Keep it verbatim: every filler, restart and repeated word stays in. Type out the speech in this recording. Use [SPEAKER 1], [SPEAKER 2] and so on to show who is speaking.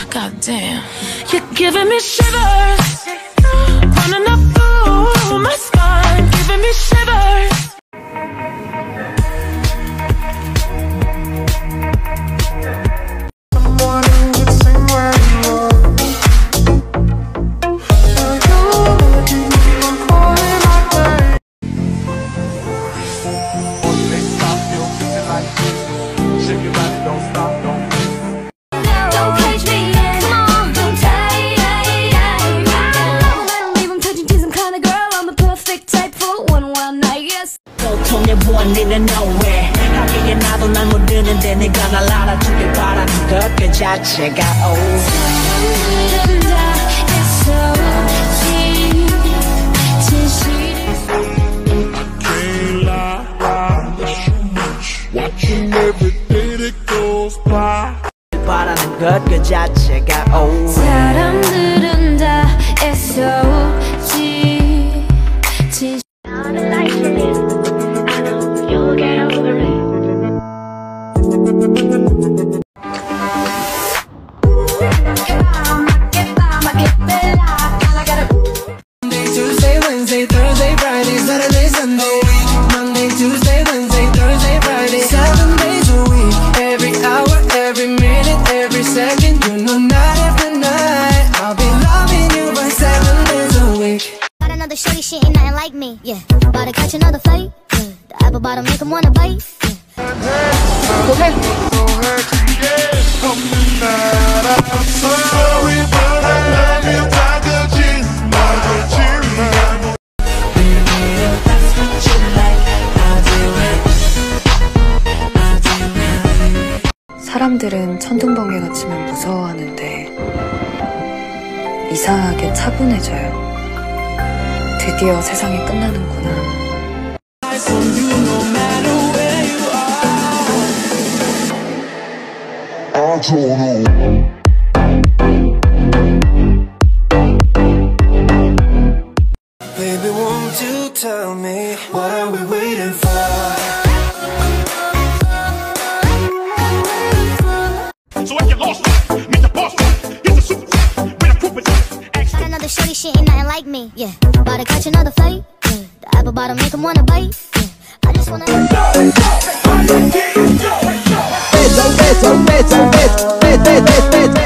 [SPEAKER 1] Goddamn, you're giving me shivers, running up through my spine, giving me shivers.
[SPEAKER 2] 보통의 원인은 nowhere 하기에 나도 날 못 드는데 네가 날 알아주길 바라는 것 그 자체가 oh 사람들은 다 있어 진실이 I can't lie, I miss you much watching every day that goes by 바라는 것 그 자체가 oh 사람들은 다 있어 진 진실
[SPEAKER 3] Shorty, she ain't nothing like me, yeah. About to catch another fight, yeah. The apple bottom make him wanna bite, yeah. Go ahead.
[SPEAKER 4] 사람들은 천둥번개가 치면 무서워하는데 이상하게 차분해져요. 드디어 세상이 끝나는구나.
[SPEAKER 5] Baby, won't you tell me what are we waiting for?
[SPEAKER 6] So if you lost it, meet the boss. Here's a super with a Cooper.
[SPEAKER 3] Got another shorty, she ain't nothing like me, yeah. About to catch another fight, yeah. The apple bottom make him wanna bite, yeah. I just wanna beso, beso, beso, beso, beso, beso, beso, beso.